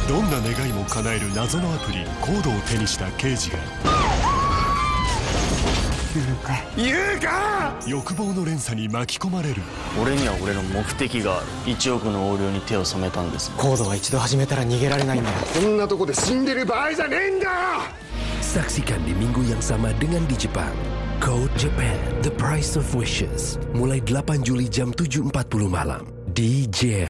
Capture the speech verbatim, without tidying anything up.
どんな願いも叶える謎のアプリコードを手にした刑事が優香欲望の連鎖に巻き込まれる。 俺には俺の目的がある。いちおくの横領に手を染めたんです。 コードは一度始めたら逃げられないんだよ。 こんなとこで死んでる場合じゃねえんだよ。 Saksikan di minggu yang sama dengan di Jepang. Code Japan, The Price of Wishes. Mulai delapan Juli jam tujuh empat puluh malam. Di J